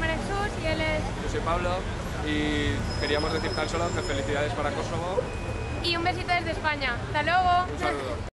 llama Jesús y él es... Yo soy Pablo y queríamos decir tan solo que felicidades para Kosovo. Y un besito desde España. ¡Hasta luego! Un saludo.